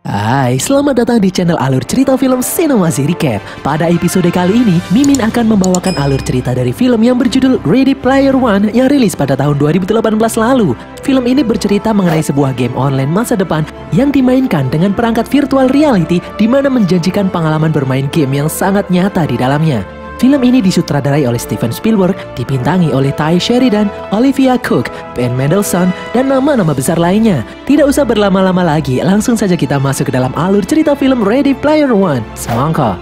Hai, selamat datang di channel alur cerita film Sinemasi Recap. Pada episode kali ini, Mimin akan membawakan alur cerita dari film yang berjudul Ready Player One yang rilis pada tahun 2018 lalu. Film ini bercerita mengenai sebuah game online masa depan yang dimainkan dengan perangkat virtual reality di mana menjanjikan pengalaman bermain game yang sangat nyata di dalamnya. Film ini disutradarai oleh Steven Spielberg, dibintangi oleh Tye Sheridan, Olivia Cooke, Ben Mendelsohn, dan nama-nama besar lainnya. Tidak usah berlama-lama lagi, langsung saja kita masuk ke dalam alur cerita film Ready Player One. Semangka.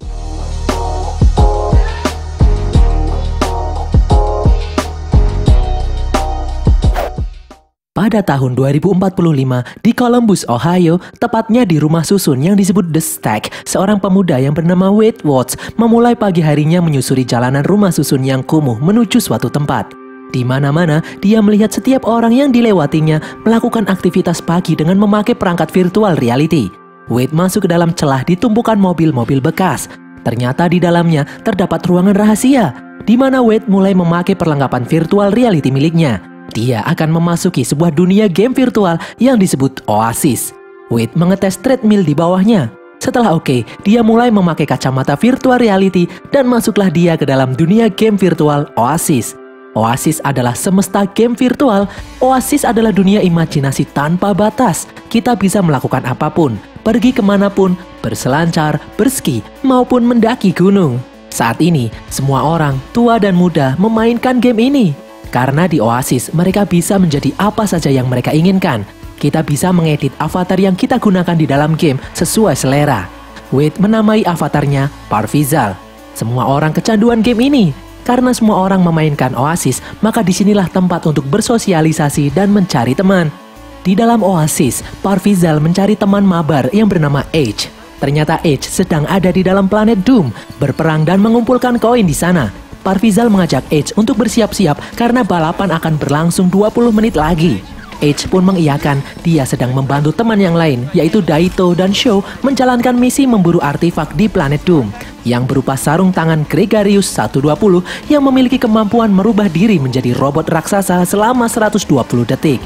Pada tahun 2045, di Columbus, Ohio, tepatnya di rumah susun yang disebut The Stack, seorang pemuda yang bernama Wade Watts memulai pagi harinya menyusuri jalanan rumah susun yang kumuh menuju suatu tempat. Di mana-mana, dia melihat setiap orang yang dilewatinya melakukan aktivitas pagi dengan memakai perangkat virtual reality. Wade masuk ke dalam celah di tumpukan mobil-mobil bekas. Ternyata di dalamnya terdapat ruangan rahasia, di mana Wade mulai memakai perlengkapan virtual reality miliknya. Dia akan memasuki sebuah dunia game virtual yang disebut Oasis. Wade mengetes treadmill di bawahnya. Setelah oke, dia mulai memakai kacamata virtual reality dan masuklah dia ke dalam dunia game virtual Oasis. Oasis adalah semesta game virtual. Oasis adalah dunia imajinasi tanpa batas. Kita bisa melakukan apapun, pergi kemanapun, berselancar, berski, maupun mendaki gunung. Saat ini, semua orang, tua dan muda, memainkan game ini. Karena di Oasis, mereka bisa menjadi apa saja yang mereka inginkan. Kita bisa mengedit avatar yang kita gunakan di dalam game sesuai selera. Wade menamai avatarnya Parvizal. Semua orang kecanduan game ini. Karena semua orang memainkan Oasis, maka disinilah tempat untuk bersosialisasi dan mencari teman. Di dalam Oasis, Parvizal mencari teman mabar yang bernama Edge. Ternyata Edge sedang ada di dalam planet Doom, berperang dan mengumpulkan koin di sana. Parvizal mengajak Edge untuk bersiap-siap karena balapan akan berlangsung 20 menit lagi. Edge pun mengiyakan, dia sedang membantu teman yang lain, yaitu Daito dan Sho menjalankan misi memburu artefak di planet Doom, yang berupa sarung tangan Gregarious 120 yang memiliki kemampuan merubah diri menjadi robot raksasa selama 120 detik.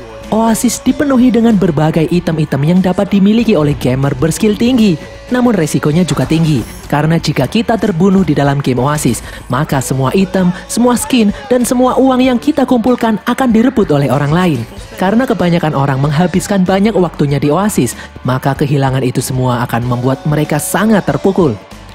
Oasis dipenuhi dengan berbagai item-item yang dapat dimiliki oleh gamer berskill tinggi. Namun resikonya juga tinggi, karena jika kita terbunuh di dalam game Oasis, maka semua item, semua skin, dan semua uang yang kita kumpulkan akan direbut oleh orang lain. Karena kebanyakan orang menghabiskan banyak waktunya di Oasis, maka kehilangan itu semua akan membuat mereka sangat terpukul.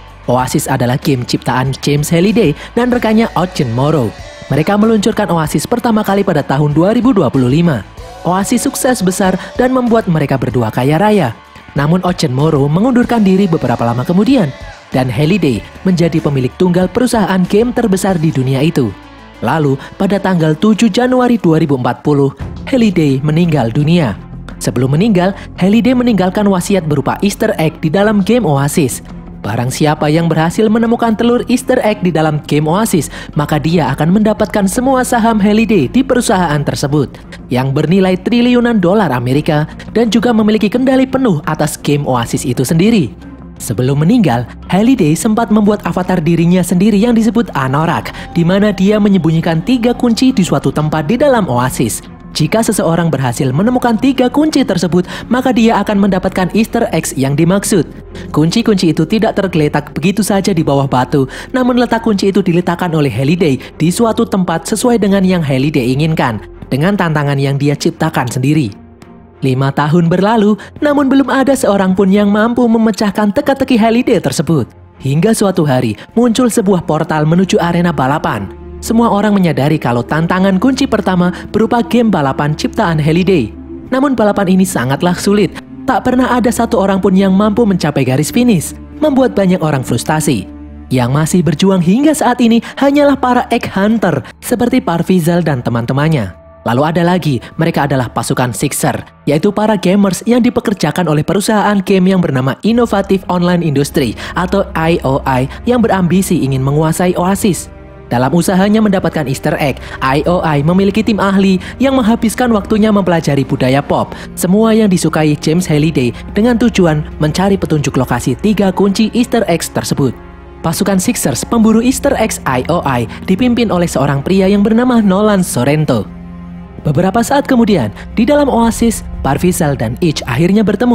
Oasis adalah game ciptaan James Halliday dan rekannya Ocean Morrow. Mereka meluncurkan Oasis pertama kali pada tahun 2025. Oasis sukses besar dan membuat mereka berdua kaya raya. Namun Ocean Morrow mengundurkan diri beberapa lama kemudian, dan Halliday menjadi pemilik tunggal perusahaan game terbesar di dunia itu. Lalu, pada tanggal 7 Januari 2040, Halliday meninggal dunia. Sebelum meninggal, Halliday meninggalkan wasiat berupa Easter egg di dalam game Oasis. Barang siapa yang berhasil menemukan telur Easter egg di dalam game Oasis, maka dia akan mendapatkan semua saham Halliday di perusahaan tersebut, yang bernilai triliunan dolar Amerika dan juga memiliki kendali penuh atas game Oasis itu sendiri. Sebelum meninggal, Halliday sempat membuat avatar dirinya sendiri yang disebut Anorak, di mana dia menyembunyikan 3 kunci di suatu tempat di dalam Oasis. Jika seseorang berhasil menemukan 3 kunci tersebut, maka dia akan mendapatkan Easter eggs yang dimaksud. Kunci-kunci itu tidak tergeletak begitu saja di bawah batu, namun letak kunci itu diletakkan oleh Halliday di suatu tempat sesuai dengan yang Halliday inginkan, dengan tantangan yang dia ciptakan sendiri. 5 tahun berlalu, namun belum ada seorang pun yang mampu memecahkan teka-teki Halliday tersebut. Hingga suatu hari, muncul sebuah portal menuju arena balapan. Semua orang menyadari kalau tantangan kunci pertama berupa game balapan ciptaan Halliday. Namun balapan ini sangatlah sulit. Tak pernah ada satu orang pun yang mampu mencapai garis finish, membuat banyak orang frustasi. Yang masih berjuang hingga saat ini hanyalah para egg hunter seperti Parvizal dan teman-temannya. Lalu ada lagi, mereka adalah pasukan Sixer, yaitu para gamers yang dipekerjakan oleh perusahaan game yang bernama Innovative Online Industry atau IOI yang berambisi ingin menguasai Oasis. Dalam usahanya mendapatkan Easter egg, IOI memiliki tim ahli yang menghabiskan waktunya mempelajari budaya pop, semua yang disukai James Halliday dengan tujuan mencari petunjuk lokasi 3 kunci Easter eggs tersebut. Pasukan Sixers, pemburu Easter eggs IOI, dipimpin oleh seorang pria yang bernama Nolan Sorrento. Beberapa saat kemudian, di dalam Oasis, Parvizal dan Edge akhirnya bertemu.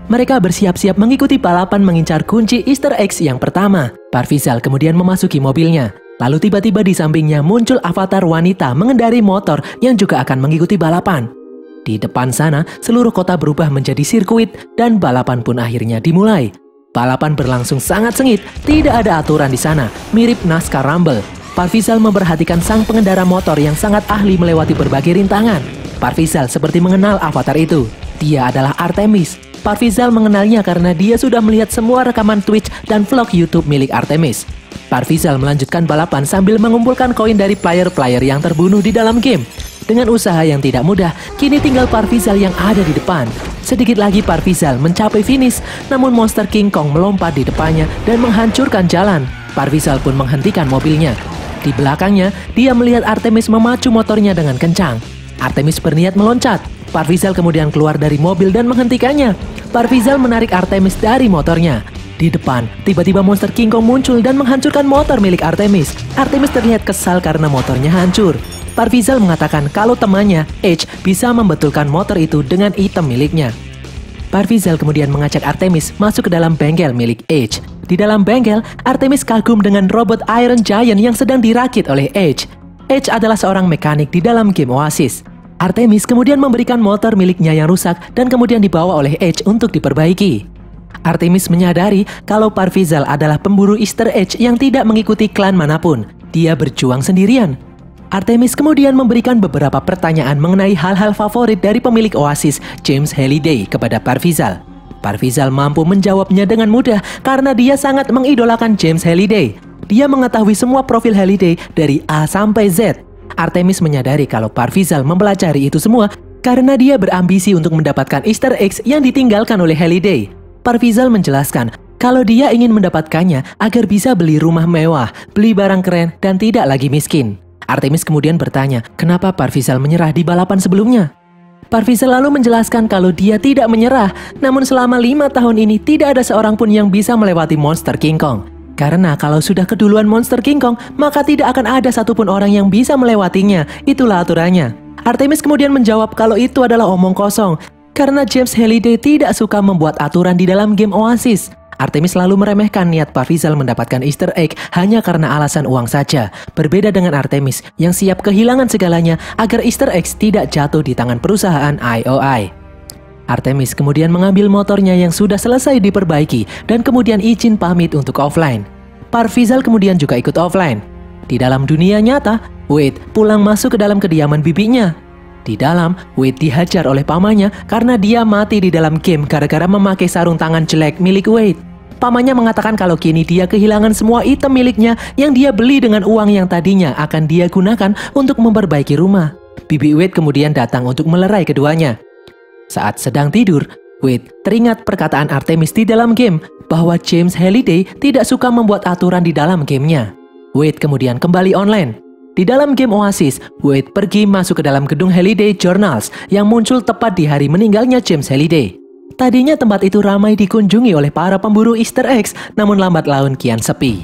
Mereka bersiap-siap mengikuti balapan mengincar kunci Easter eggs yang pertama. Parvizal kemudian memasuki mobilnya. Lalu tiba-tiba di sampingnya muncul avatar wanita mengendarai motor yang juga akan mengikuti balapan. Di depan sana, seluruh kota berubah menjadi sirkuit dan balapan pun akhirnya dimulai. Balapan berlangsung sangat sengit, tidak ada aturan di sana, mirip NASCAR Rumble. Parvizal memperhatikan sang pengendara motor yang sangat ahli melewati berbagai rintangan. Parvizal seperti mengenal avatar itu. Dia adalah Artemis. Parvizal mengenalnya karena dia sudah melihat semua rekaman Twitch dan vlog YouTube milik Artemis. Parvizal melanjutkan balapan sambil mengumpulkan koin dari player-player yang terbunuh di dalam game. Dengan usaha yang tidak mudah, kini tinggal Parvizal yang ada di depan. Sedikit lagi Parvizal mencapai finish, namun monster King Kong melompat di depannya dan menghancurkan jalan. Parvizal pun menghentikan mobilnya. Di belakangnya, dia melihat Artemis memacu motornya dengan kencang. Artemis berniat meloncat. Parvizal kemudian keluar dari mobil dan menghentikannya. Parvizal menarik Artemis dari motornya. Di depan, tiba-tiba monster King Kong muncul dan menghancurkan motor milik Artemis. Artemis terlihat kesal karena motornya hancur. Parvizal mengatakan kalau temannya, Edge, bisa membetulkan motor itu dengan item miliknya. Parvizal kemudian mengajak Artemis masuk ke dalam bengkel milik Edge. Di dalam bengkel, Artemis kagum dengan robot Iron Giant yang sedang dirakit oleh Edge. Edge adalah seorang mekanik di dalam game Oasis. Artemis kemudian memberikan motor miliknya yang rusak dan kemudian dibawa oleh Edge untuk diperbaiki. Artemis menyadari kalau Parvizal adalah pemburu Easter egg yang tidak mengikuti klan manapun. Dia berjuang sendirian. Artemis kemudian memberikan beberapa pertanyaan mengenai hal-hal favorit dari pemilik Oasis, James Halliday, kepada Parvizal. Parvizal mampu menjawabnya dengan mudah karena dia sangat mengidolakan James Halliday. Dia mengetahui semua profil Halliday dari A sampai Z. Artemis menyadari kalau Parvizal mempelajari itu semua karena dia berambisi untuk mendapatkan Easter eggs yang ditinggalkan oleh Halliday. Parvizal menjelaskan kalau dia ingin mendapatkannya agar bisa beli rumah mewah, beli barang keren, dan tidak lagi miskin. Artemis kemudian bertanya, kenapa Parvizal menyerah di balapan sebelumnya? Parvizal lalu menjelaskan kalau dia tidak menyerah, namun selama 5 tahun ini tidak ada seorang pun yang bisa melewati monster King Kong. Karena kalau sudah keduluan monster King Kong, maka tidak akan ada satupun orang yang bisa melewatinya. Itulah aturannya. Artemis kemudian menjawab kalau itu adalah omong kosong, karena James Halliday tidak suka membuat aturan di dalam game Oasis. Artemis lalu meremehkan niat Parvizal mendapatkan Easter egg hanya karena alasan uang saja. Berbeda dengan Artemis yang siap kehilangan segalanya agar Easter eggs tidak jatuh di tangan perusahaan IOI. Artemis kemudian mengambil motornya yang sudah selesai diperbaiki dan kemudian izin pamit untuk offline. Parvizal kemudian juga ikut offline. Di dalam dunia nyata, Wade pulang masuk ke dalam kediaman bibinya. Di dalam, Wade dihajar oleh pamannya karena dia mati di dalam game gara-gara memakai sarung tangan jelek milik Wade. Pamannya mengatakan kalau kini dia kehilangan semua item miliknya yang dia beli dengan uang yang tadinya akan dia gunakan untuk memperbaiki rumah. Bibi Wade kemudian datang untuk melerai keduanya. Saat sedang tidur, Wade teringat perkataan Artemis di dalam game bahwa James Halliday tidak suka membuat aturan di dalam gamenya. Wade kemudian kembali online. Di dalam game Oasis, Wade pergi masuk ke dalam gedung Halliday Journals yang muncul tepat di hari meninggalnya James Halliday. Tadinya tempat itu ramai dikunjungi oleh para pemburu Easter eggs, namun lambat laun kian sepi.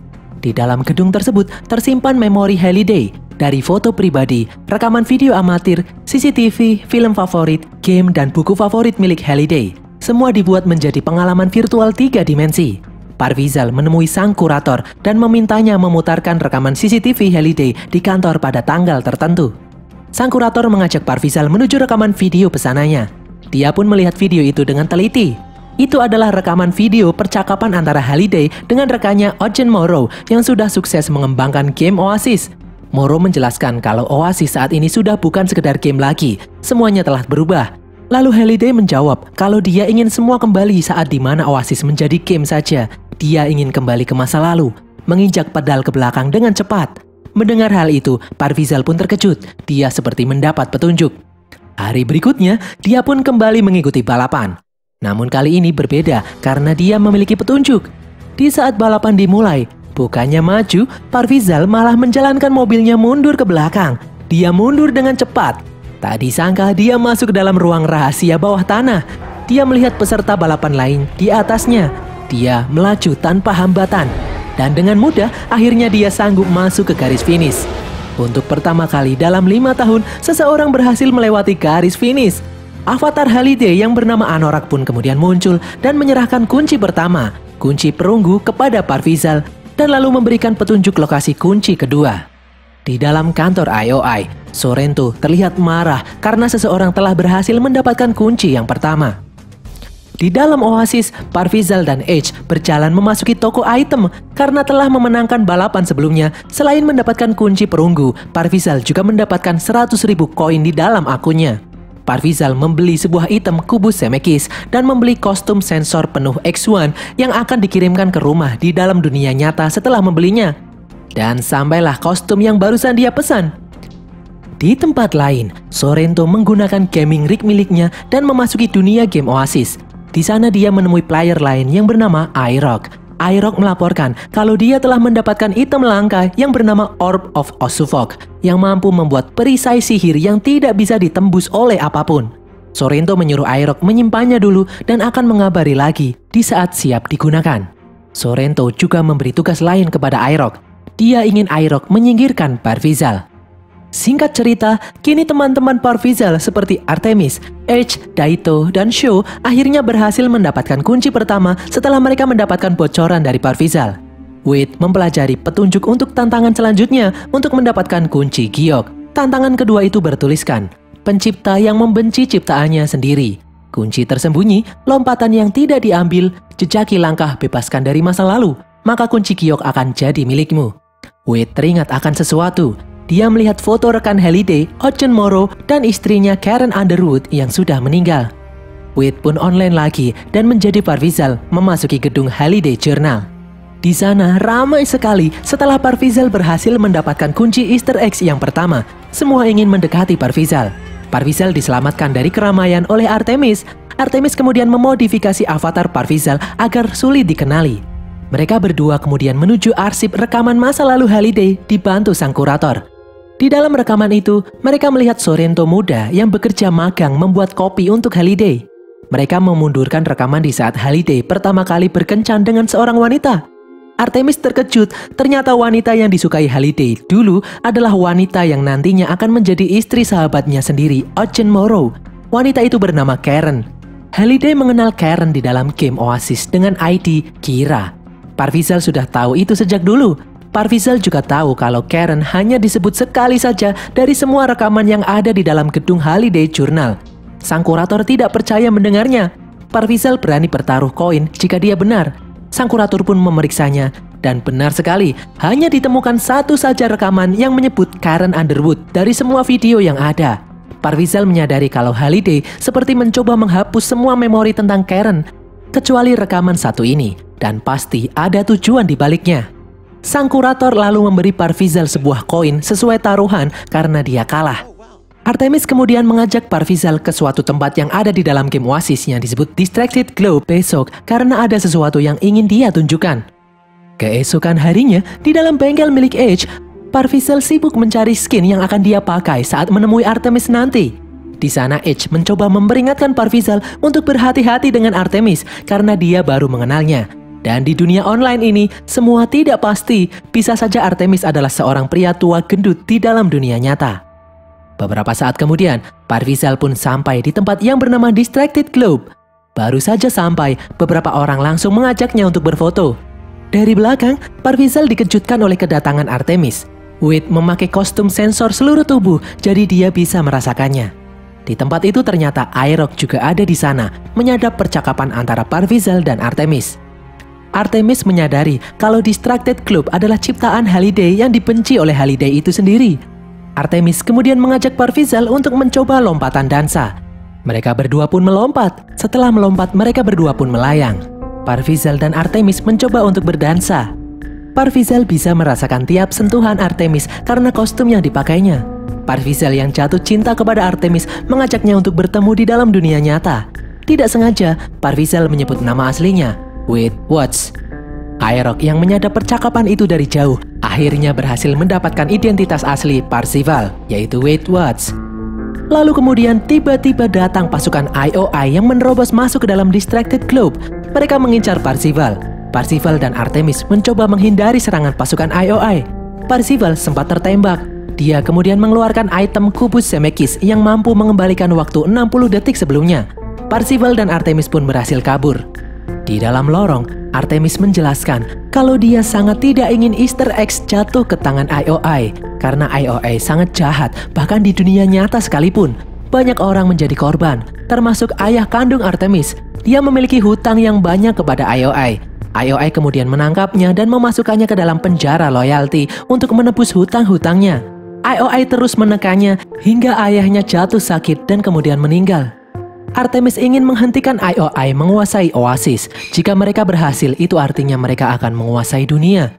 Di dalam gedung tersebut tersimpan memori Halliday, dari foto pribadi, rekaman video amatir, CCTV, film favorit, game, dan buku favorit milik Halliday. Semua dibuat menjadi pengalaman virtual 3 dimensi. Parvizal menemui sang kurator dan memintanya memutarkan rekaman CCTV Halliday di kantor pada tanggal tertentu. Sang kurator mengajak Parvizal menuju rekaman video pesanannya. Dia pun melihat video itu dengan teliti. Itu adalah rekaman video percakapan antara Halliday dengan rekannya Eugene Morrow yang sudah sukses mengembangkan game Oasis. Morrow menjelaskan kalau Oasis saat ini sudah bukan sekedar game lagi, semuanya telah berubah. Lalu Halliday menjawab kalau dia ingin semua kembali saat dimana Oasis menjadi game saja. Dia ingin kembali ke masa lalu, menginjak pedal ke belakang dengan cepat. Mendengar hal itu, Parvizal pun terkejut. Dia seperti mendapat petunjuk. Hari berikutnya, dia pun kembali mengikuti balapan. Namun kali ini berbeda karena dia memiliki petunjuk. Di saat balapan dimulai, bukannya maju, Parvizal malah menjalankan mobilnya mundur ke belakang. Dia mundur dengan cepat. Tak disangka dia masuk ke dalam ruang rahasia bawah tanah. Dia melihat peserta balapan lain di atasnya. Dia melaju tanpa hambatan. Dan dengan mudah, akhirnya dia sanggup masuk ke garis finish. Untuk pertama kali dalam 5 tahun, seseorang berhasil melewati garis finish. Avatar Halliday yang bernama Anorak pun kemudian muncul dan menyerahkan kunci pertama, kunci perunggu kepada Parvizal, dan lalu memberikan petunjuk lokasi kunci kedua. Di dalam kantor IOI, Sorrento terlihat marah karena seseorang telah berhasil mendapatkan kunci yang pertama. Di dalam Oasis, Parvizal dan Edge berjalan memasuki toko item karena telah memenangkan balapan sebelumnya. Selain mendapatkan kunci perunggu, Parvizal juga mendapatkan 100.000 koin di dalam akunnya. Parvizal membeli sebuah item kubus Semekis dan membeli kostum sensor penuh X1 yang akan dikirimkan ke rumah di dalam dunia nyata setelah membelinya. Dan sampailah kostum yang barusan dia pesan. Di tempat lain, Sorrento menggunakan gaming rig miliknya dan memasuki dunia game Oasis. Di sana dia menemui player lain yang bernama IROC. IROC melaporkan kalau dia telah mendapatkan item langka yang bernama Orb of Osuvok yang mampu membuat perisai sihir yang tidak bisa ditembus oleh apapun. Sorrento menyuruh IROC menyimpannya dulu dan akan mengabari lagi di saat siap digunakan. Sorrento juga memberi tugas lain kepada IROC. Dia ingin IROC menyingkirkan Parvizal. Singkat cerita, kini teman-teman Parvizal seperti Artemis, Edge, Daito, dan Sho akhirnya berhasil mendapatkan kunci pertama setelah mereka mendapatkan bocoran dari Parvizal. Wade mempelajari petunjuk untuk tantangan selanjutnya untuk mendapatkan kunci giok. Tantangan kedua itu bertuliskan, pencipta yang membenci ciptaannya sendiri. Kunci tersembunyi, lompatan yang tidak diambil, jejaki langkah bebaskan dari masa lalu, maka kunci giok akan jadi milikmu. Wade teringat akan sesuatu. Dia melihat foto rekan Halliday, Ocean Morrow, dan istrinya Karen Underwood yang sudah meninggal. Wade pun online lagi dan menjadi Parvizal memasuki gedung Halliday Journal. Di sana ramai sekali setelah Parvizal berhasil mendapatkan kunci Easter eggs yang pertama. Semua ingin mendekati Parvizal. Parvizal diselamatkan dari keramaian oleh Artemis. Artemis kemudian memodifikasi avatar Parvizal agar sulit dikenali. Mereka berdua kemudian menuju arsip rekaman masa lalu Halliday dibantu sang kurator. Di dalam rekaman itu, mereka melihat Sorrento muda yang bekerja magang membuat kopi untuk Halliday. Mereka memundurkan rekaman di saat Halliday pertama kali berkencan dengan seorang wanita. Artemis terkejut, ternyata wanita yang disukai Halliday dulu adalah wanita yang nantinya akan menjadi istri sahabatnya sendiri, Ocean Morrow. Wanita itu bernama Karen. Halliday mengenal Karen di dalam game Oasis dengan ID Kira. Parvizal sudah tahu itu sejak dulu. Parvizal juga tahu kalau Karen hanya disebut sekali saja dari semua rekaman yang ada di dalam gedung Halliday Journal. Sang kurator tidak percaya mendengarnya. Parvizal berani bertaruh koin jika dia benar. Sang kurator pun memeriksanya, dan benar sekali, hanya ditemukan satu saja rekaman yang menyebut Karen Underwood dari semua video yang ada. Parvizal menyadari kalau Halliday seperti mencoba menghapus semua memori tentang Karen, kecuali rekaman satu ini, dan pasti ada tujuan di baliknya. Sang kurator lalu memberi Parvizal sebuah koin sesuai taruhan karena dia kalah. Artemis kemudian mengajak Parvizal ke suatu tempat yang ada di dalam game Oasis yang disebut Distracted Globe besok karena ada sesuatu yang ingin dia tunjukkan. Keesokan harinya, di dalam bengkel milik Edge, Parvizal sibuk mencari skin yang akan dia pakai saat menemui Artemis nanti. Di sana Edge mencoba memperingatkan Parvizal untuk berhati-hati dengan Artemis karena dia baru mengenalnya. Dan di dunia online ini, semua tidak pasti. Bisa saja Artemis adalah seorang pria tua gendut di dalam dunia nyata. Beberapa saat kemudian, Parvizal pun sampai di tempat yang bernama Distracted Globe. Baru saja sampai, beberapa orang langsung mengajaknya untuk berfoto. Dari belakang, Parvizal dikejutkan oleh kedatangan Artemis. Wade memakai kostum sensor seluruh tubuh, jadi dia bisa merasakannya. Di tempat itu ternyata IROC juga ada di sana, menyadap percakapan antara Parvizal dan Artemis. Artemis menyadari kalau Distracted Globe adalah ciptaan Halliday yang dibenci oleh Halliday itu sendiri. Artemis kemudian mengajak Parvizal untuk mencoba lompatan dansa. Mereka berdua pun melompat. Setelah melompat, mereka berdua pun melayang. Parvizal dan Artemis mencoba untuk berdansa. Parvizal bisa merasakan tiap sentuhan Artemis karena kostum yang dipakainya. Parvizal yang jatuh cinta kepada Artemis mengajaknya untuk bertemu di dalam dunia nyata. Tidak sengaja, Parvizal menyebut nama aslinya, Wade Watts. IROC yang menyadap percakapan itu dari jauh akhirnya berhasil mendapatkan identitas asli Parzival, yaitu Wade Watts. Lalu kemudian tiba-tiba datang pasukan IOI yang menerobos masuk ke dalam Distracted Globe. Mereka mengincar Parzival. Parzival dan Artemis mencoba menghindari serangan pasukan IOI. Parzival sempat tertembak. Dia kemudian mengeluarkan item kubus Zemeckis yang mampu mengembalikan waktu 60 detik sebelumnya. Parzival dan Artemis pun berhasil kabur. Di dalam lorong, Artemis menjelaskan kalau dia sangat tidak ingin Easter eggs jatuh ke tangan IOI karena IOI sangat jahat, bahkan di dunia nyata sekalipun. Banyak orang menjadi korban, termasuk ayah kandung Artemis. Dia memiliki hutang yang banyak kepada IOI. IOI kemudian menangkapnya dan memasukkannya ke dalam penjara loyalty untuk menebus hutang-hutangnya. IOI terus menekannya hingga ayahnya jatuh sakit dan kemudian meninggal. Artemis ingin menghentikan IOI menguasai Oasis. Jika mereka berhasil, itu artinya mereka akan menguasai dunia.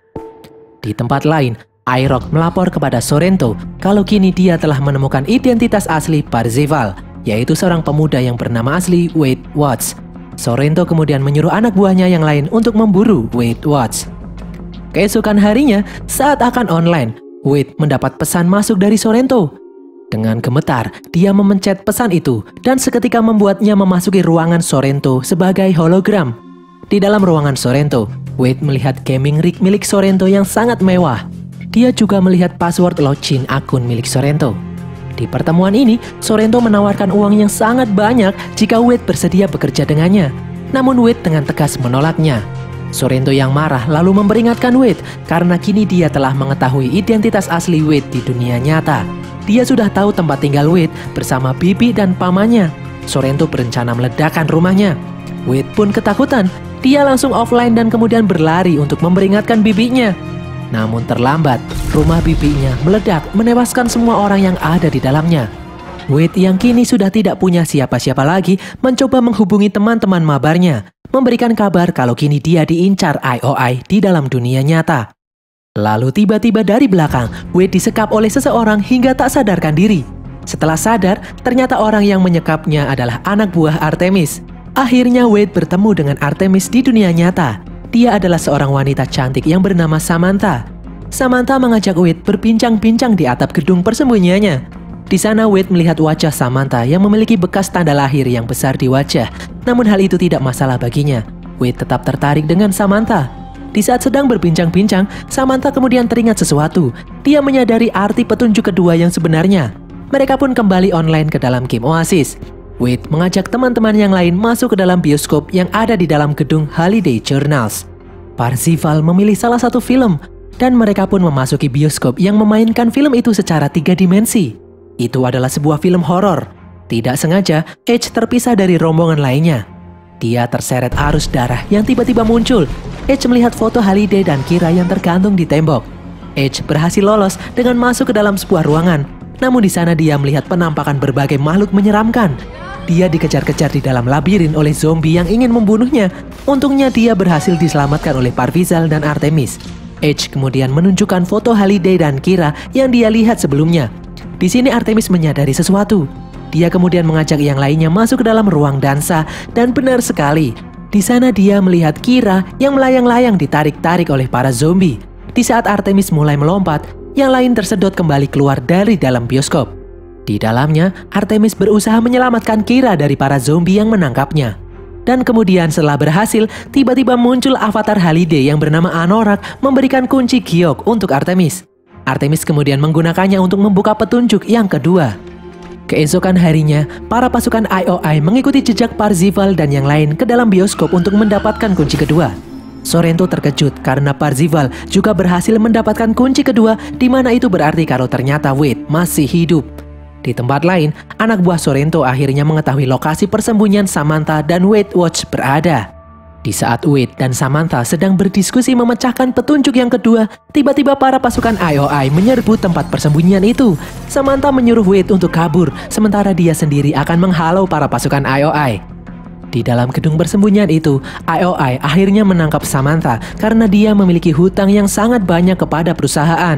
Di tempat lain, IROC melapor kepada Sorrento kalau kini dia telah menemukan identitas asli Parzival, yaitu seorang pemuda yang bernama asli Wade Watts. Sorrento kemudian menyuruh anak buahnya yang lain untuk memburu Wade Watts. Keesokan harinya, saat akan online, Wade mendapat pesan masuk dari Sorrento. Dengan gemetar, dia memencet pesan itu dan seketika membuatnya memasuki ruangan Sorrento sebagai hologram. Di dalam ruangan Sorrento, Wade melihat gaming rig milik Sorrento yang sangat mewah. Dia juga melihat password login akun milik Sorrento. Di pertemuan ini, Sorrento menawarkan uang yang sangat banyak jika Wade bersedia bekerja dengannya. Namun Wade dengan tegas menolaknya. Sorrento yang marah lalu memperingatkan Wade karena kini dia telah mengetahui identitas asli Wade di dunia nyata. Dia sudah tahu tempat tinggal Wade bersama bibi dan pamannya. Sorrento berencana meledakkan rumahnya. Wade pun ketakutan. Dia langsung offline dan kemudian berlari untuk memperingatkan bibinya. Namun terlambat, rumah bibinya meledak menewaskan semua orang yang ada di dalamnya. Wade yang kini sudah tidak punya siapa-siapa lagi mencoba menghubungi teman-teman mabarnya, memberikan kabar kalau kini dia diincar IOI di dalam dunia nyata. Lalu tiba-tiba dari belakang, Wade disekap oleh seseorang hingga tak sadarkan diri. Setelah sadar, ternyata orang yang menyekapnya adalah anak buah Artemis. Akhirnya Wade bertemu dengan Artemis di dunia nyata. Dia adalah seorang wanita cantik yang bernama Samantha. Samantha mengajak Wade berbincang-bincang di atap gedung persembunyiannya. Di sana Wade melihat wajah Samantha yang memiliki bekas tanda lahir yang besar di wajah. Namun hal itu tidak masalah baginya. Wade tetap tertarik dengan Samantha. Di saat sedang berbincang-bincang, Samantha kemudian teringat sesuatu. Dia menyadari arti petunjuk kedua yang sebenarnya. Mereka pun kembali online ke dalam game Oasis. Wade mengajak teman-teman yang lain masuk ke dalam bioskop yang ada di dalam gedung Holiday Journals. Parzival memilih salah satu film, dan mereka pun memasuki bioskop yang memainkan film itu secara 3 dimensi. Itu adalah sebuah film horor. Tidak sengaja, Edge terpisah dari rombongan lainnya. Dia terseret arus darah yang tiba-tiba muncul. Edge melihat foto Hallyday dan Kira yang tergantung di tembok. Edge berhasil lolos dengan masuk ke dalam sebuah ruangan. Namun di sana dia melihat penampakan berbagai makhluk menyeramkan. Dia dikejar-kejar di dalam labirin oleh zombie yang ingin membunuhnya. Untungnya dia berhasil diselamatkan oleh Parzival dan Artemis. Edge kemudian menunjukkan foto Hallyday dan Kira yang dia lihat sebelumnya. Di sini Artemis menyadari sesuatu. Dia kemudian mengajak yang lainnya masuk ke dalam ruang dansa dan benar sekali. Di sana dia melihat Kira yang melayang-layang ditarik-tarik oleh para zombie. Di saat Artemis mulai melompat, yang lain tersedot kembali keluar dari dalam bioskop. Di dalamnya, Artemis berusaha menyelamatkan Kira dari para zombie yang menangkapnya. Dan kemudian setelah berhasil, tiba-tiba muncul avatar Hallyday yang bernama Anorak memberikan kunci giok untuk Artemis. Artemis kemudian menggunakannya untuk membuka petunjuk yang kedua. Keesokan harinya, para pasukan IOI mengikuti jejak Parzival dan yang lain ke dalam bioskop untuk mendapatkan kunci kedua. Sorrento terkejut karena Parzival juga berhasil mendapatkan kunci kedua, di mana itu berarti kalau ternyata Wade masih hidup. Di tempat lain, anak buah Sorrento akhirnya mengetahui lokasi persembunyian Samantha dan Wade Watch berada. Di saat Wade dan Samantha sedang berdiskusi memecahkan petunjuk yang kedua, tiba-tiba para pasukan IOI menyerbu tempat persembunyian itu. Samantha menyuruh Wade untuk kabur, sementara dia sendiri akan menghalau para pasukan IOI. Di dalam gedung persembunyian itu, IOI akhirnya menangkap Samantha karena dia memiliki hutang yang sangat banyak kepada perusahaan.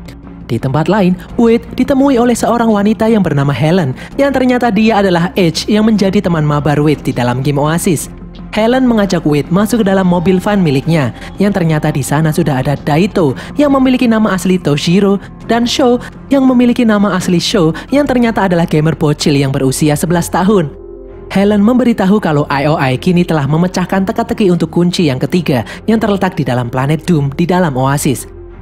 Di tempat lain, Wade ditemui oleh seorang wanita yang bernama Helen, yang ternyata dia adalah Edge yang menjadi teman mabar Wade di dalam game Oasis. Helen mengajak Wade masuk ke dalam mobil van miliknya, yang ternyata di sana sudah ada Daito yang memiliki nama asli Toshiro dan Sho yang memiliki nama asli Sho yang ternyata adalah gamer bocil yang berusia 11 tahun. Helen memberitahu kalau IOI kini telah memecahkan teka-teki untuk kunci yang ketiga yang terletak di dalam planet Doom di dalam Oasis.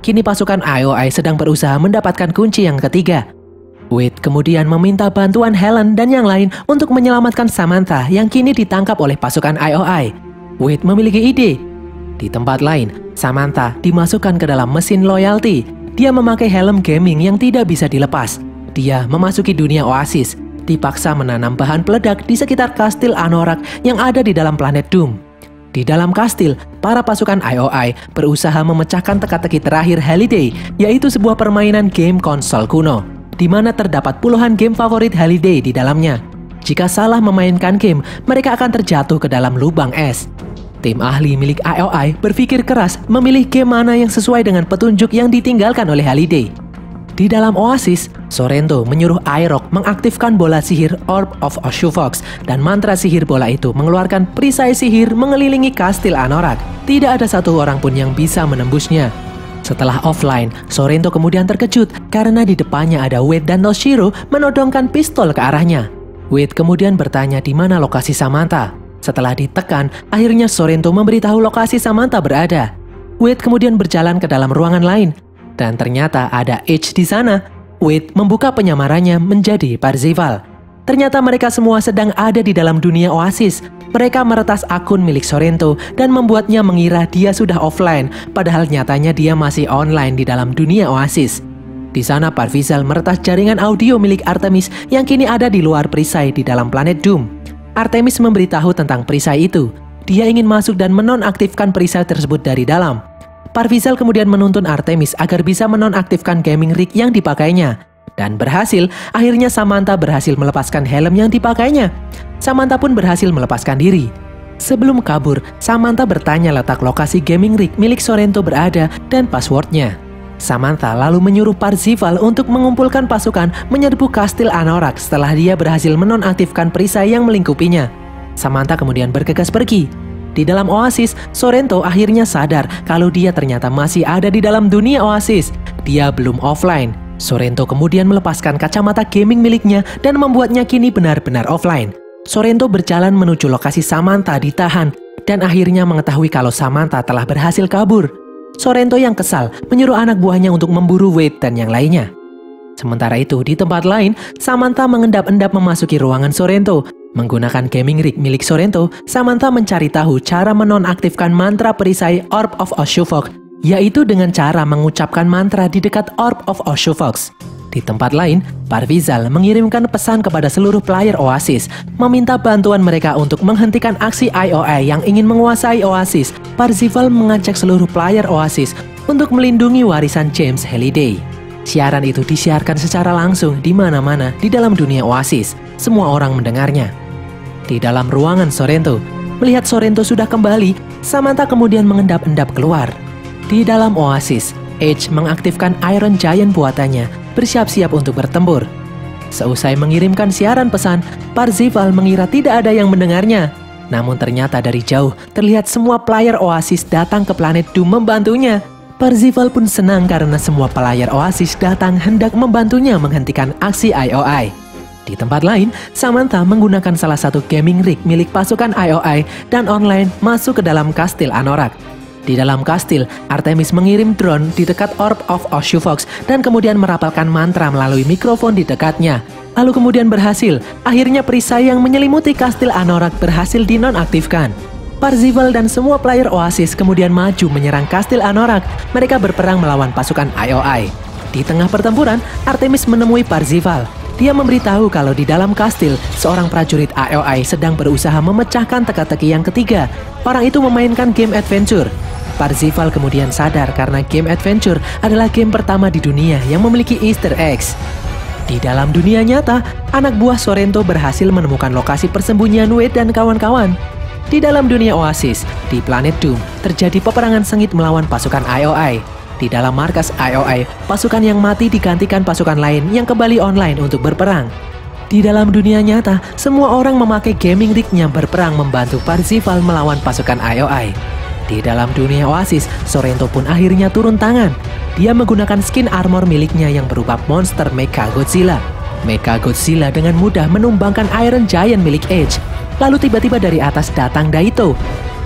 Kini pasukan IOI sedang berusaha mendapatkan kunci yang ketiga. Wade kemudian meminta bantuan Helen dan yang lain untuk menyelamatkan Samantha yang kini ditangkap oleh pasukan IOI. Wade memiliki ide. Di tempat lain, Samantha dimasukkan ke dalam mesin loyalty. Dia memakai helm gaming yang tidak bisa dilepas. Dia memasuki dunia Oasis, dipaksa menanam bahan peledak di sekitar kastil Anorak yang ada di dalam planet Doom. Di dalam kastil, para pasukan IOI berusaha memecahkan teka-teki terakhir Halliday, yaitu sebuah permainan game konsol kuno, di mana terdapat puluhan game favorit Halliday di dalamnya. Jika salah memainkan game, mereka akan terjatuh ke dalam lubang es. Tim ahli milik IOI berpikir keras memilih game mana yang sesuai dengan petunjuk yang ditinggalkan oleh Halliday. Di dalam Oasis, Sorrento menyuruh Aerok mengaktifkan bola sihir Orb of Oshufok dan mantra sihir bola itu mengeluarkan perisai sihir mengelilingi kastil Anorak. Tidak ada satu orang pun yang bisa menembusnya. Setelah offline, Sorrento kemudian terkejut karena di depannya ada Wade dan Toshiro menodongkan pistol ke arahnya. Wade kemudian bertanya di mana lokasi Samantha. Setelah ditekan, akhirnya Sorrento memberitahu lokasi Samantha berada. Wade kemudian berjalan ke dalam ruangan lain. Dan ternyata ada Edge di sana. Wade membuka penyamarannya menjadi Parzival. Ternyata mereka semua sedang ada di dalam dunia Oasis. Mereka meretas akun milik Sorrento dan membuatnya mengira dia sudah offline, padahal nyatanya dia masih online di dalam dunia Oasis. Di sana Parzival meretas jaringan audio milik Artemis yang kini ada di luar perisai di dalam planet Doom. Artemis memberitahu tentang perisai itu. Dia ingin masuk dan menonaktifkan perisai tersebut dari dalam. Parzival kemudian menuntun Artemis agar bisa menonaktifkan gaming rig yang dipakainya. Dan berhasil, akhirnya Samantha berhasil melepaskan helm yang dipakainya. Samantha pun berhasil melepaskan diri. Sebelum kabur, Samantha bertanya letak lokasi gaming rig milik Sorrento berada dan passwordnya. Samantha lalu menyuruh Parzival untuk mengumpulkan pasukan menyerbu kastil Anorak setelah dia berhasil menonaktifkan perisai yang melingkupinya. Samantha kemudian bergegas pergi. Di dalam Oasis, Sorrento akhirnya sadar kalau dia ternyata masih ada di dalam dunia Oasis. Dia belum offline. Sorrento kemudian melepaskan kacamata gaming miliknya dan membuatnya kini benar-benar offline. Sorrento berjalan menuju lokasi Samantha ditahan dan akhirnya mengetahui kalau Samantha telah berhasil kabur. Sorrento yang kesal menyuruh anak buahnya untuk memburu Wade dan yang lainnya. Sementara itu, di tempat lain, Samantha mengendap-endap memasuki ruangan Sorrento. Menggunakan gaming rig milik Sorrento, Samantha mencari tahu cara menonaktifkan mantra perisai Orb of Oshufok, yaitu dengan cara mengucapkan mantra di dekat Orb of Oshufok. Di tempat lain, Parzival mengirimkan pesan kepada seluruh player Oasis, meminta bantuan mereka untuk menghentikan aksi IOI yang ingin menguasai Oasis. Parzival mengajak seluruh player Oasis untuk melindungi warisan James Halliday. Siaran itu disiarkan secara langsung di mana-mana di dalam dunia Oasis. Semua orang mendengarnya. Di dalam ruangan Sorrento, melihat Sorrento sudah kembali, Samantha kemudian mengendap-endap keluar. Di dalam Oasis, Edge mengaktifkan Iron Giant buatannya, bersiap-siap untuk bertempur. Seusai mengirimkan siaran pesan, Parzival mengira tidak ada yang mendengarnya. Namun ternyata dari jauh, terlihat semua player Oasis datang ke planet Doom membantunya. Parzival pun senang karena semua player Oasis datang hendak membantunya menghentikan aksi IOI. Di tempat lain, Samantha menggunakan salah satu gaming rig milik pasukan IOI dan online masuk ke dalam kastil Anorak. Di dalam kastil, Artemis mengirim drone di dekat Orb of Oshufok dan kemudian merapalkan mantra melalui mikrofon di dekatnya. Lalu kemudian berhasil, akhirnya perisai yang menyelimuti kastil Anorak berhasil dinonaktifkan. Parzival dan semua player Oasis kemudian maju menyerang kastil Anorak. Mereka berperang melawan pasukan IOI. Di tengah pertempuran, Artemis menemui Parzival. Dia memberitahu kalau di dalam kastil, seorang prajurit IOI sedang berusaha memecahkan teka-teki yang ketiga. Orang itu memainkan game adventure. Parzival kemudian sadar karena game adventure adalah game pertama di dunia yang memiliki Easter eggs. Di dalam dunia nyata, anak buah Sorrento berhasil menemukan lokasi persembunyian Wade dan kawan-kawan. Di dalam dunia Oasis, di planet Doom, terjadi peperangan sengit melawan pasukan IOI. Di dalam markas IOI, pasukan yang mati digantikan pasukan lain yang kembali online untuk berperang. Di dalam dunia nyata, semua orang memakai gaming rig-nya berperang membantu Parzival melawan pasukan IOI. Di dalam dunia Oasis, Sorrento pun akhirnya turun tangan. Dia menggunakan skin armor miliknya yang berupa monster Mechagodzilla. Mechagodzilla dengan mudah menumbangkan Iron Giant milik Edge. Lalu tiba-tiba dari atas datang Daito.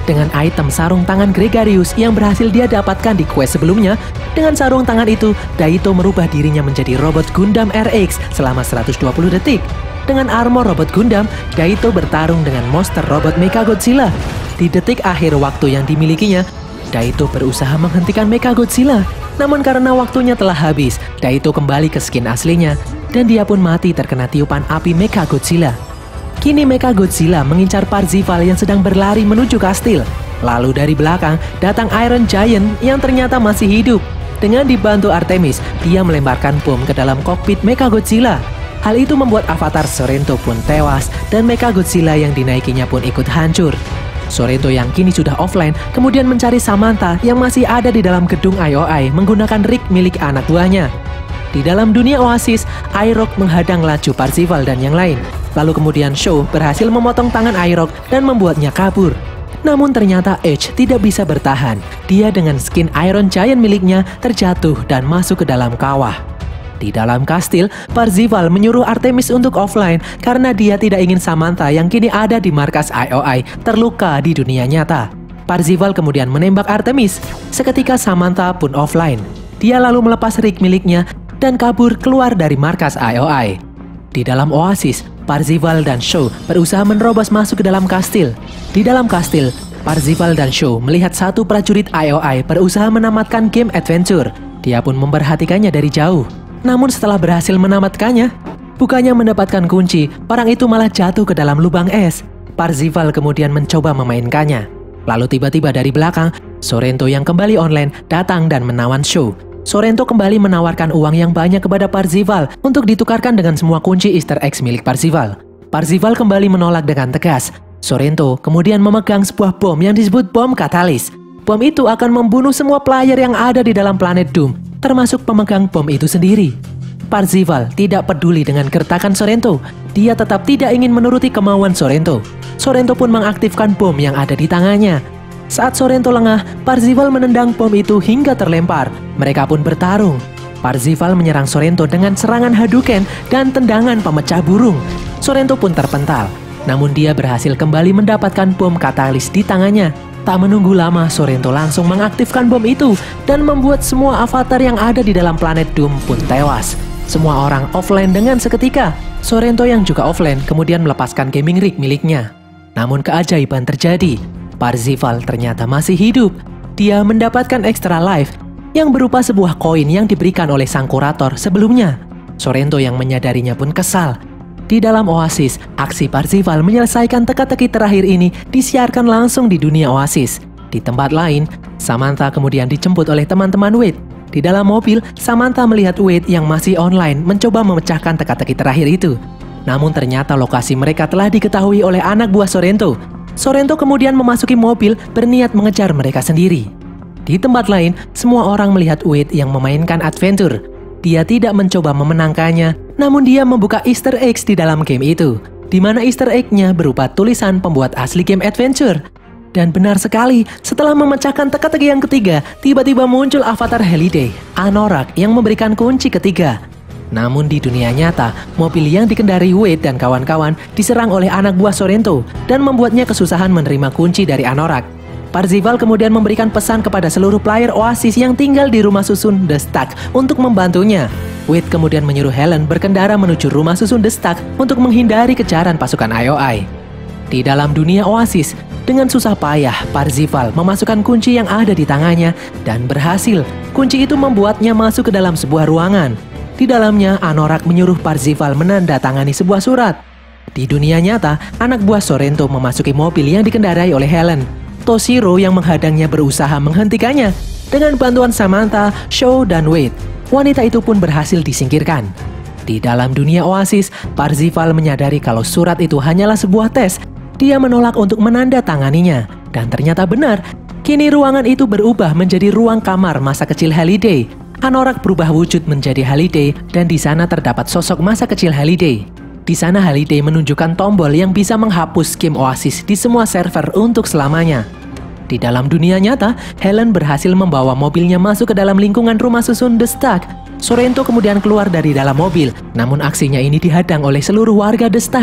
Dengan item sarung tangan Gregarious yang berhasil dia dapatkan di quest sebelumnya, dengan sarung tangan itu, Daito merubah dirinya menjadi robot Gundam RX selama 120 detik. Dengan armor robot Gundam, Daito bertarung dengan monster robot Mechagodzilla. Di detik akhir waktu yang dimilikinya, Daito berusaha menghentikan Mechagodzilla. Namun karena waktunya telah habis, Daito kembali ke skin aslinya, dan dia pun mati terkena tiupan api Mechagodzilla. Kini Mechagodzilla mengincar Parzival yang sedang berlari menuju kastil. Lalu dari belakang datang Iron Giant yang ternyata masih hidup. Dengan dibantu Artemis, dia melemparkan bom ke dalam kokpit Mechagodzilla. Hal itu membuat avatar Sorrento pun tewas dan Mechagodzilla yang dinaikinya pun ikut hancur. Sorrento yang kini sudah offline kemudian mencari Samantha yang masih ada di dalam gedung IOI menggunakan rig milik anak buahnya. Di dalam dunia Oasis, Iroh menghadang laju Parzival dan yang lain. Lalu kemudian Shaw berhasil memotong tangan Iroh dan membuatnya kabur. Namun ternyata Edge tidak bisa bertahan. Dia dengan skin Iron Giant miliknya terjatuh dan masuk ke dalam kawah. Di dalam kastil, Parzival menyuruh Artemis untuk offline karena dia tidak ingin Samantha yang kini ada di markas IOI terluka di dunia nyata. Parzival kemudian menembak Artemis. Seketika Samantha pun offline. Dia lalu melepas rig miliknya dan kabur keluar dari markas IOI. Di dalam Oasis, Parzival dan Shaw berusaha menerobos masuk ke dalam kastil. Di dalam kastil, Parzival dan Shaw melihat satu prajurit IOI berusaha menamatkan game adventure. Dia pun memperhatikannya dari jauh. Namun setelah berhasil menamatkannya, bukannya mendapatkan kunci, orang itu malah jatuh ke dalam lubang es. Parzival kemudian mencoba memainkannya. Lalu tiba-tiba dari belakang, Sorrento yang kembali online datang dan menawan Shaw. Sorrento kembali menawarkan uang yang banyak kepada Parzival untuk ditukarkan dengan semua kunci Easter eggs milik Parzival. Parzival kembali menolak dengan tegas. Sorrento kemudian memegang sebuah bom yang disebut bom katalis. Bom itu akan membunuh semua player yang ada di dalam planet Doom, termasuk pemegang bom itu sendiri. Parzival tidak peduli dengan gertakan Sorrento. Dia tetap tidak ingin menuruti kemauan Sorrento. Sorrento pun mengaktifkan bom yang ada di tangannya. Saat Sorrento lengah, Parzival menendang bom itu hingga terlempar. Mereka pun bertarung. Parzival menyerang Sorrento dengan serangan Hadouken dan tendangan pemecah burung. Sorrento pun terpental. Namun dia berhasil kembali mendapatkan bom katalis di tangannya. Tak menunggu lama, Sorrento langsung mengaktifkan bom itu dan membuat semua avatar yang ada di dalam planet Doom pun tewas. Semua orang offline dengan seketika. Sorrento yang juga offline kemudian melepaskan gaming rig miliknya. Namun keajaiban terjadi. Parzival ternyata masih hidup. Dia mendapatkan extra life yang berupa sebuah koin yang diberikan oleh sang kurator sebelumnya. Sorrento yang menyadarinya pun kesal. Di dalam Oasis, aksi Parzival menyelesaikan teka-teki terakhir ini disiarkan langsung di dunia Oasis. Di tempat lain, Samantha kemudian dijemput oleh teman-teman Wade. Di dalam mobil, Samantha melihat Wade yang masih online mencoba memecahkan teka-teki terakhir itu. Namun ternyata lokasi mereka telah diketahui oleh anak buah Sorrento. Sorrento kemudian memasuki mobil berniat mengejar mereka sendiri. Di tempat lain, semua orang melihat Wade yang memainkan adventure. Dia tidak mencoba memenangkannya, namun dia membuka Easter eggs di dalam game itu, di mana Easter egg-nya berupa tulisan pembuat asli game adventure. Dan benar sekali, setelah memecahkan teka-teki yang ketiga, tiba-tiba muncul avatar Halliday, Anorak yang memberikan kunci ketiga. Namun di dunia nyata, mobil yang dikendari Wade dan kawan-kawan diserang oleh anak buah Sorrento dan membuatnya kesusahan menerima kunci dari Anorak. Parzival kemudian memberikan pesan kepada seluruh player Oasis yang tinggal di rumah susun The Stack untuk membantunya. Wade kemudian menyuruh Helen berkendara menuju rumah susun The Stack untuk menghindari kejaran pasukan IOI. Di dalam dunia Oasis, dengan susah payah Parzival memasukkan kunci yang ada di tangannya dan berhasil. Kunci itu membuatnya masuk ke dalam sebuah ruangan. Di dalamnya, Anorak menyuruh Parzival menandatangani sebuah surat. Di dunia nyata, anak buah Sorrento memasuki mobil yang dikendarai oleh Helen. Toshiro yang menghadangnya berusaha menghentikannya. Dengan bantuan Samantha, Shaw, dan Wade, wanita itu pun berhasil disingkirkan. Di dalam dunia Oasis, Parzival menyadari kalau surat itu hanyalah sebuah tes. Dia menolak untuk menandatanganinya. Dan ternyata benar, kini ruangan itu berubah menjadi ruang kamar masa kecil Halliday. Anorak berubah wujud menjadi Halliday dan di sana terdapat sosok masa kecil Halliday. Di sana Halliday menunjukkan tombol yang bisa menghapus game Oasis di semua server untuk selamanya. Di dalam dunia nyata, Helen berhasil membawa mobilnya masuk ke dalam lingkungan rumah susun The Stack. Sorrento kemudian keluar dari dalam mobil, namun aksinya ini dihadang oleh seluruh warga The Stack.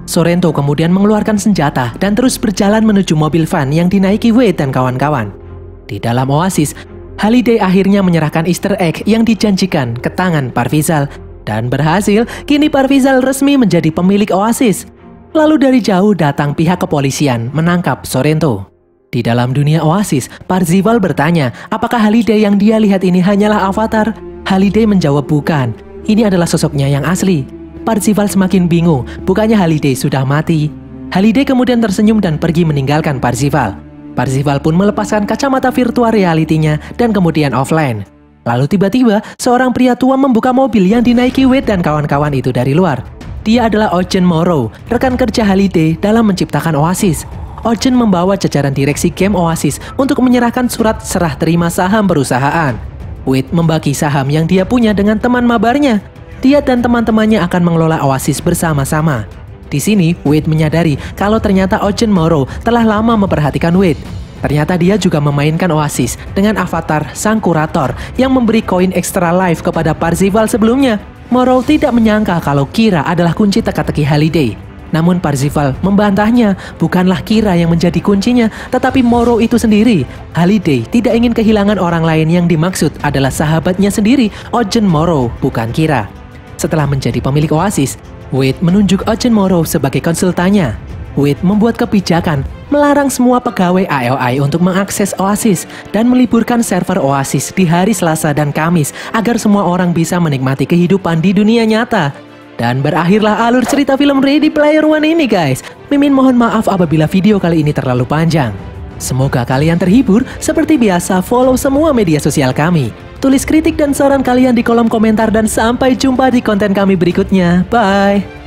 Sorrento kemudian mengeluarkan senjata dan terus berjalan menuju mobil van yang dinaiki Wade dan kawan-kawan. Di dalam Oasis, Halliday akhirnya menyerahkan Easter egg yang dijanjikan ke tangan Parvizal. Dan berhasil, kini Parvizal resmi menjadi pemilik Oasis. Lalu dari jauh datang pihak kepolisian menangkap Sorrento. Di dalam dunia Oasis, Parzival bertanya apakah Halliday yang dia lihat ini hanyalah avatar. Halliday menjawab bukan, ini adalah sosoknya yang asli. Parzival semakin bingung, bukannya Halliday sudah mati. Halliday kemudian tersenyum dan pergi meninggalkan Parzival. Parzival pun melepaskan kacamata virtual realitinya dan kemudian offline. Lalu tiba-tiba, seorang pria tua membuka mobil yang dinaiki Wade dan kawan-kawan itu dari luar. Dia adalah Eugen Morrow, rekan kerja Halliday dalam menciptakan Oasis. Eugen membawa jajaran direksi game Oasis untuk menyerahkan surat serah terima saham perusahaan. Wade membagi saham yang dia punya dengan teman mabarnya. Dia dan teman-temannya akan mengelola Oasis bersama-sama. Di sini, Wade menyadari kalau ternyata Eugen Morrow telah lama memperhatikan Wade. Ternyata dia juga memainkan Oasis dengan avatar sang kurator yang memberi koin extra life kepada Parzival sebelumnya. Morrow tidak menyangka kalau Kira adalah kunci teka-teki Halliday. Namun Parzival membantahnya, bukanlah Kira yang menjadi kuncinya, tetapi Morrow itu sendiri. Halliday tidak ingin kehilangan orang lain yang dimaksud adalah sahabatnya sendiri, Eugen Morrow, bukan Kira. Setelah menjadi pemilik Oasis, Wade menunjuk Eugen Morrow sebagai konsultannya. Wade membuat kebijakan melarang semua pegawai AOI untuk mengakses Oasis dan meliburkan server Oasis di hari Selasa dan Kamis agar semua orang bisa menikmati kehidupan di dunia nyata. Dan berakhirlah alur cerita film Ready Player One ini guys. Mimin mohon maaf apabila video kali ini terlalu panjang. Semoga kalian terhibur. Seperti biasa, follow semua media sosial kami. Tulis kritik dan saran kalian di kolom komentar dan sampai jumpa di konten kami berikutnya. Bye!